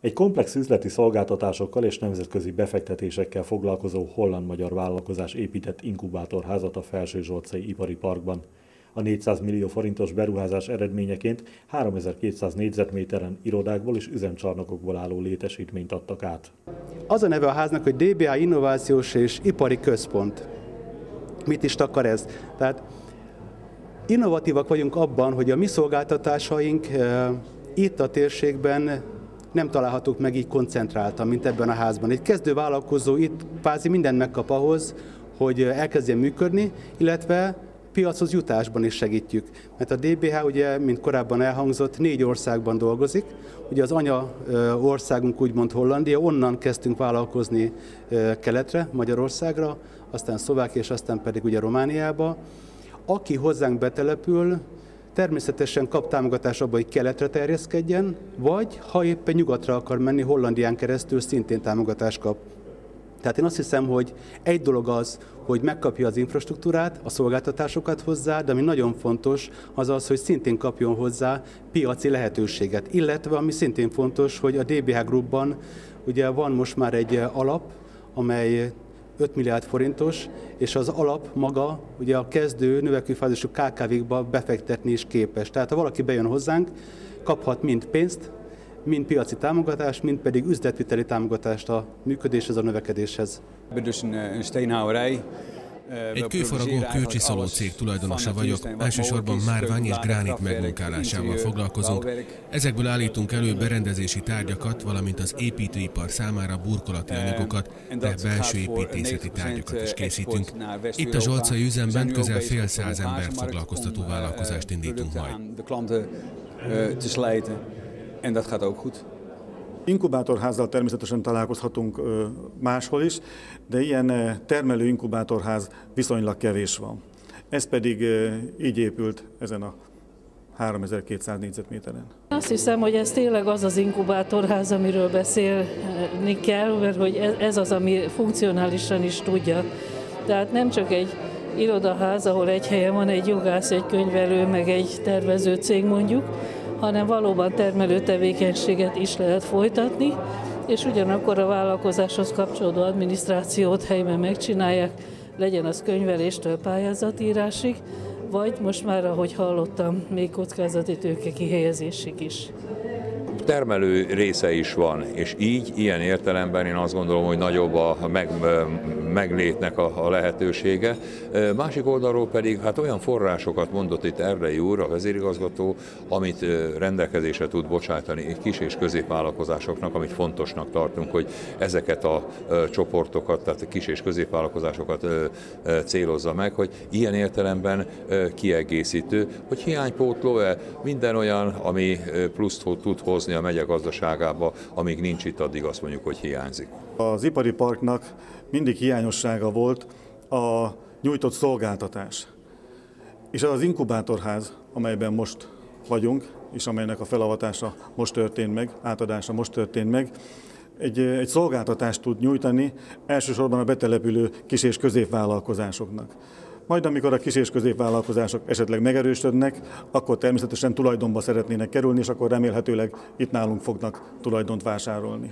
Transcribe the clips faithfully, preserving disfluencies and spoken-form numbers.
Egy komplex üzleti szolgáltatásokkal és nemzetközi befektetésekkel foglalkozó holland-magyar vállalkozás épített inkubátorházat a Felsőzsolcai Ipari Parkban. A négyszáz millió forintos beruházás eredményeként háromezer-kétszáz négyzetméteren irodákból és üzemcsarnokokból álló létesítményt adtak át. Az a neve a háznak, hogy dé bé há Innovációs és Ipari Központ. Mit is takar ez? Tehát innovatívak vagyunk abban, hogy a mi szolgáltatásaink e, itt a térségben nem találhatók meg így koncentráltan, mint ebben a házban. Egy kezdő vállalkozó itt kvázi mindent megkap ahhoz, hogy elkezdjen működni, illetve piachoz jutásban is segítjük. Mert a dé bé há, ugye, mint korábban elhangzott, négy országban dolgozik. Ugye az anya országunk úgymond Hollandia, onnan kezdtünk vállalkozni keletre, Magyarországra, aztán Szlovákia, és aztán pedig ugye Romániába. Aki hozzánk betelepül, természetesen kap támogatást abban, hogy keletre terjeszkedjen, vagy ha éppen nyugatra akar menni, Hollandián keresztül szintén támogatást kap. Tehát én azt hiszem, hogy egy dolog az, hogy megkapja az infrastruktúrát, a szolgáltatásokat hozzá, de ami nagyon fontos, az az, hogy szintén kapjon hozzá piaci lehetőséget. Illetve, ami szintén fontos, hogy a dé bé há Groupban ugye van most már egy alap, amely öt milliárd forintos, és az alap maga ugye a kezdő növekvőfázisú ká ká vékba befektetni is képes. Tehát ha valaki bejön hozzánk, kaphat mind pénzt, mind piaci támogatást, mind pedig üzletviteli támogatást a működéshez, a növekedéshez. Egy kőfaragó kőcsiszoló cég tulajdonosa vagyok, elsősorban márvány és gránit megmunkálásával foglalkozunk. Ezekből állítunk elő berendezési tárgyakat, valamint az építőipar számára burkolati anyagokat, de belső építészeti tárgyakat is készítünk. Itt a zsolcai üzemben közel fél száz embert foglalkoztató vállalkozást indítunk majd. Inkubátorházzal természetesen találkozhatunk máshol is, de ilyen termelő inkubátorház viszonylag kevés van. Ez pedig így épült ezen a háromezer-kétszáz négyzetméteren. Azt hiszem, hogy ez tényleg az az inkubátorház, amiről beszélni kell, mert hogy ez az, ami funkcionálisan is tudja. Tehát nem csak egy irodaház, ahol egy helyen van egy jogász, egy könyvelő, meg egy tervező cég mondjuk, hanem valóban termelő tevékenységet is lehet folytatni, és ugyanakkor a vállalkozáshoz kapcsolódó adminisztrációt helyben megcsinálják, legyen az könyveléstől pályázatírásig, vagy most már, ahogy hallottam, még kockázati tőke kihelyezésig is. Termelő része is van, és így, ilyen értelemben én azt gondolom, hogy nagyobb a meg, meglétnek a, a lehetősége. Másik oldalról pedig hát olyan forrásokat mondott itt Erdei úr, a vezérigazgató, amit rendelkezésre tud bocsátani kis- és középvállalkozásoknak, amit fontosnak tartunk, hogy ezeket a csoportokat, tehát a kis- és középvállalkozásokat célozza meg, hogy ilyen értelemben kiegészítő, hogy hiánypótló-e minden olyan, ami pluszt tud hozni a megye gazdaságába, amíg nincs itt, addig azt mondjuk, hogy hiányzik. Az ipari parknak mindig hiányossága volt a nyújtott szolgáltatás. És az az inkubátorház, amelyben most vagyunk, és amelynek a felavatása most történt meg, átadása most történt meg, egy, egy szolgáltatást tud nyújtani elsősorban a betelepülő kis- és középvállalkozásoknak. Majd amikor a kis- és középvállalkozások esetleg megerősödnek, akkor természetesen tulajdonba szeretnének kerülni, és akkor remélhetőleg itt nálunk fognak tulajdont vásárolni.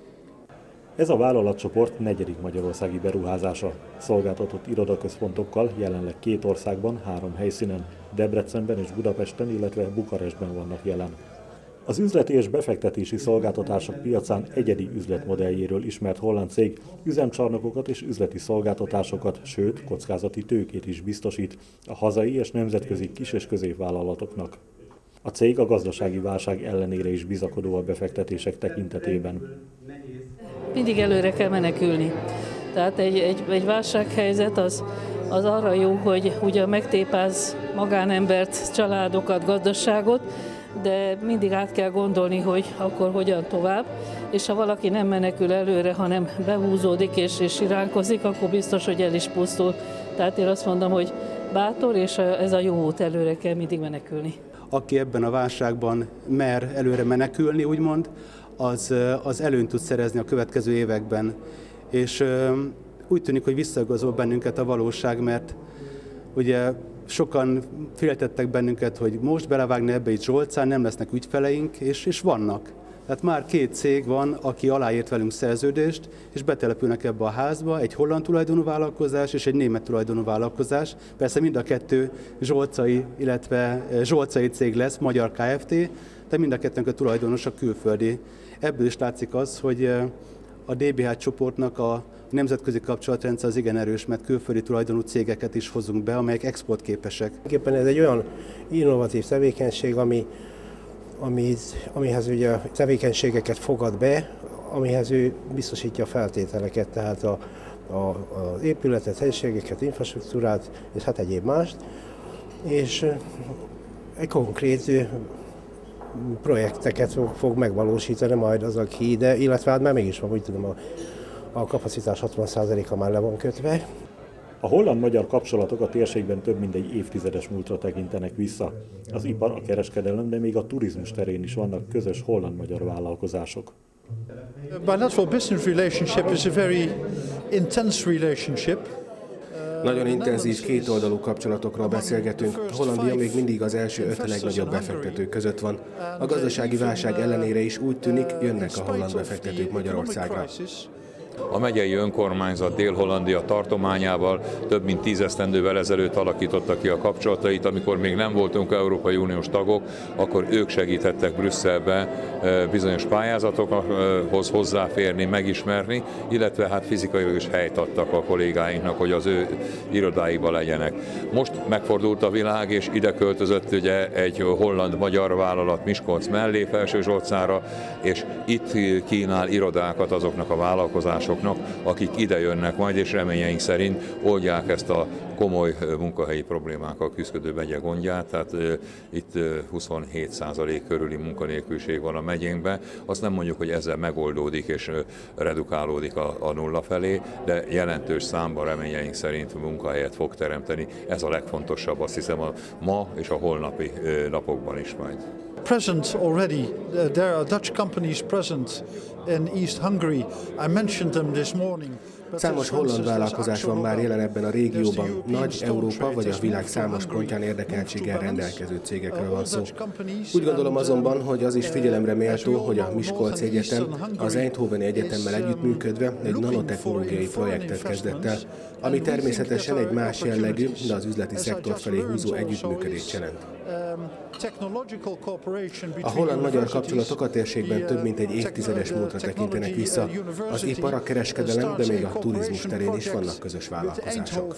Ez a vállalatcsoport negyedik magyarországi beruházása. Szolgáltatott irodaközpontokkal jelenleg két országban, három helyszínen, Debrecenben és Budapesten, illetve Bukarestben vannak jelen. Az üzleti és befektetési szolgáltatások piacán egyedi üzletmodelljéről ismert holland cég üzemcsarnokokat és üzleti szolgáltatásokat, sőt, kockázati tőkét is biztosít a hazai és nemzetközi kis- és középvállalatoknak. A cég a gazdasági válság ellenére is bizakodó a befektetések tekintetében. Mindig előre kell menekülni. Tehát egy, egy, egy válsághelyzet az, az arra jó, hogy ugye megtépáz magánembert, családokat, gazdaságot, de mindig át kell gondolni, hogy akkor hogyan tovább, és ha valaki nem menekül előre, hanem behúzódik és, és iránkozik, akkor biztos, hogy el is pusztul. Tehát én azt mondom, hogy bátor, és ez a jó út, előre kell mindig menekülni. Aki ebben a válságban mer előre menekülni, úgymond, az, az előnyt tud szerezni a következő években. És úgy tűnik, hogy visszaigazol bennünket a valóság, mert ugye sokan féltettek bennünket, hogy most belevágni ebbe itt Zsolcán, nem lesznek ügyfeleink, és, és vannak. Tehát már két cég van, aki aláírt velünk szerződést, és betelepülnek ebbe a házba, egy holland tulajdonú vállalkozás és egy német tulajdonú vállalkozás. Persze mind a kettő zsolcai, illetve zsolcai cég lesz, magyar Kft., de mind a kettőnk a tulajdonos a külföldi. Ebből is látszik az, hogy a dé bé há csoportnak a nemzetközi kapcsolatrendszer az igen erős, mert külföldi tulajdonú cégeket is hozunk be, amelyek exportképesek. Éppen ez egy olyan innovatív tevékenység, ami, ami, amihez ugye tevékenységeket fogad be, amihez ő biztosítja a feltételeket, tehát a, a, az épületet, helyiségeket, infrastruktúrát, és hát egyéb mást. És egy konkrét projekteket fog megvalósítani majd az a híd, illetve hát már mégis van, úgy tudom, a, a kapacitás hatvan százaléka már le van kötve. A holland-magyar kapcsolatok a térségben több mint egy évtizedes múltra tekintenek vissza. Az ipar, a kereskedelem, de még a turizmus terén is vannak közös holland-magyar vállalkozások. A bilateral business relationship is a very intense relationship. Nagyon intenzív kétoldalú kapcsolatokról beszélgetünk. Hollandia még mindig az első öt legnagyobb befektető között van. A gazdasági válság ellenére is úgy tűnik, jönnek a holland befektetők Magyarországra. A megyei önkormányzat Dél-Hollandia tartományával több mint tíz esztendővel ezelőtt alakította ki a kapcsolatait, amikor még nem voltunk Európai Uniós tagok, akkor ők segítettek Brüsszelbe bizonyos pályázatokhoz hozzáférni, megismerni, illetve hát fizikailag is helyt adtak a kollégáinknak, hogy az ő irodáiba legyenek. Most megfordult a világ, és ide költözött ugye egy holland-magyar vállalat Miskolc mellé, Felsőzsolcára, és itt kínál irodákat azoknak a vállalkozásoknak, akik ide jönnek majd, és reményeink szerint oldják ezt a komoly munkahelyi problémákkal küzdő megye gondját, tehát uh, itt uh, huszonhét százalék körüli munkanélküliség van a megyénkben. Azt nem mondjuk, hogy ezzel megoldódik és uh, redukálódik a, a nulla felé, de jelentős számban reményeink szerint munkahelyet fog teremteni. Ez a legfontosabb, azt hiszem, a ma és a holnapi uh, napokban is majd. Present already. Uh, there are Dutch companies present in East Hungary. I mentioned them this morning. Számos holland vállalkozás van már jelen ebben a régióban. Nagy Európa vagy a világ számos pontján érdekeltséggel rendelkező cégekről van szó. Úgy gondolom azonban, hogy az is figyelemre méltó, hogy a Miskolci Egyetem az Eindhoveni Egyetemmel együttműködve egy nanotechnológiai projektet kezdett el, ami természetesen egy más jellegű, de az üzleti szektor felé húzó együttműködést jelent. A holland-magyar kapcsolatok a térségben több mint egy évtizedes múltra tekintenek vissza. Az ipar, a kereskedelem, de még a turizmus terén is vannak közös vállalkozások.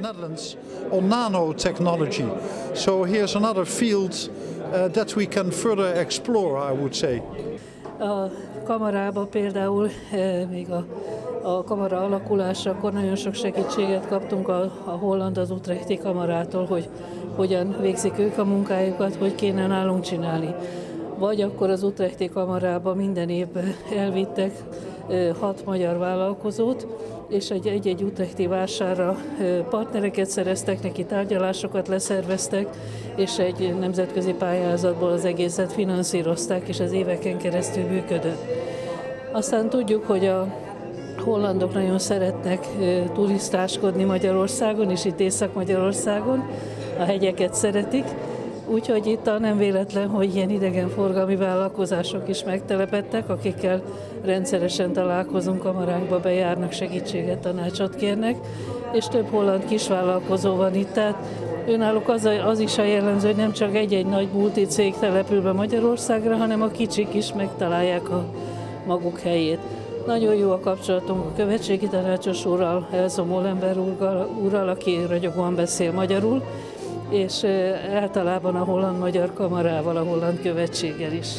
A kamarában például még a, a kamara alakulásakor nagyon sok segítséget kaptunk a, a holland, az utrechti kamarától, hogy hogyan végzik ők a munkájukat, hogy kéne nálunk csinálni. Vagy akkor az utrechti kamarában minden évben elvittek hat magyar vállalkozót, és egy-egy utrechti vásárra partnereket szereztek, neki tárgyalásokat leszerveztek, és egy nemzetközi pályázatból az egészet finanszírozták, és ez éveken keresztül működött. Aztán tudjuk, hogy a hollandok nagyon szeretnek turistáskodni Magyarországon, és itt Észak-Magyarországon, a hegyeket szeretik, úgyhogy itt a nem véletlen, hogy ilyen idegenforgalmi vállalkozások is megtelepedtek, akikkel rendszeresen találkozunk, kamaránkba bejárnak, segítséget, tanácsot kérnek, és több holland kisvállalkozó van itt, tehát önállók az, az is a jellemző, hogy nem csak egy-egy nagy multicég települ be Magyarországra, hanem a kicsik is megtalálják a maguk helyét. Nagyon jó a kapcsolatunk a követségi tanácsos úrral, Elzo Molenberg úrral, aki ragyogóan beszél magyarul, és általában a holland-magyar kamarával, a holland követséggel is.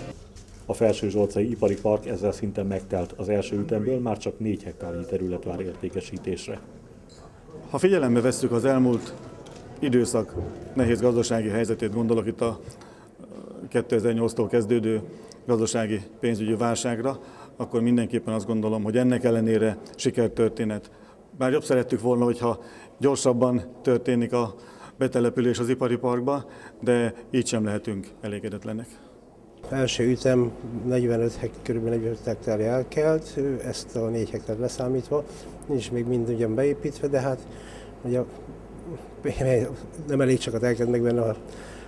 A Felsőzsolcai Ipari Park ezzel szinten megtelt, az első ütemből már csak négy hektárnyi terület vár értékesítésre. Ha figyelembe vesszük az elmúlt időszak nehéz gazdasági helyzetét, gondolok itt a kétezer-nyolctól kezdődő gazdasági pénzügyi válságra, akkor mindenképpen azt gondolom, hogy ennek ellenére sikertörténet. Bár jobb szerettük volna, hogyha gyorsabban történik a betelepülés az ipari parkba, de így sem lehetünk elégedetlenek. Első ütem negyvenöt, kb. negyvenöt hektár elkelt, ezt a négy hektár leszámítva, nincs még mind ugyan beépítve, de hát ugye, nem elég csak elkelt meg benne a,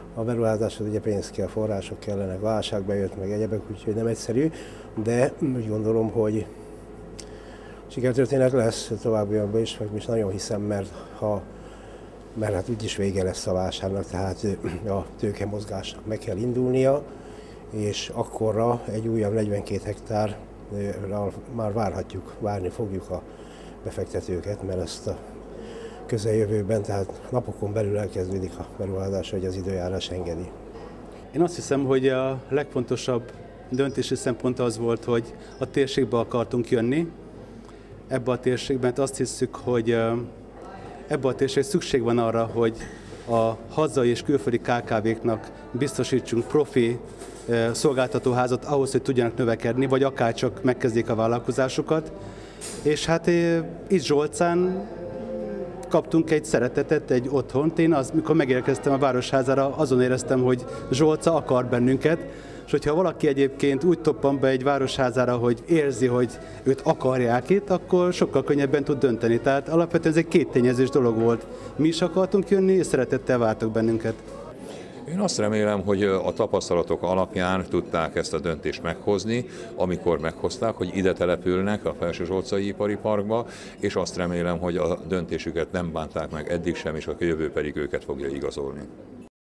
A beruházáshoz ugye pénz kell, források kellenek, válságba jött meg egyebek, úgyhogy nem egyszerű, de úgy gondolom, hogy sikertörténet lesz továbbiakban is, meg is nagyon hiszem, mert, ha, mert hát úgyis vége lesz a válságnak, tehát a tőkemozgásnak meg kell indulnia, és akkorra egy újabb negyvenkét hektárral már várhatjuk, várni fogjuk a befektetőket, mert ezt a közeljövőben, tehát napokon belül elkezdődik a beruházás, hogy az időjárás engedi. Én azt hiszem, hogy a legfontosabb döntési szempont az volt, hogy a térségbe akartunk jönni, ebbe a térségben, azt hiszük, hogy ebbe a térségben szükség van arra, hogy a hazai és külföldi ká ká véknak biztosítsunk profi szolgáltatóházat ahhoz, hogy tudjanak növekedni, vagy akár csak megkezdjék a vállalkozásukat. És hát itt Zsolcán kaptunk egy szeretetet, egy otthont. Én az, mikor megérkeztem a Városházára, azon éreztem, hogy Zsolca akar bennünket, és hogyha valaki egyébként úgy toppan be egy Városházára, hogy érzi, hogy őt akarják itt, akkor sokkal könnyebben tud dönteni. Tehát alapvetően ez egy kéttényezős dolog volt. Mi is akartunk jönni, és szeretettel vártak bennünket. Én azt remélem, hogy a tapasztalatok alapján tudták ezt a döntést meghozni, amikor meghozták, hogy ide települnek a Felsőzsolcai Ipari Parkba, és azt remélem, hogy a döntésüket nem bánták meg eddig sem, és a jövő pedig őket fogja igazolni.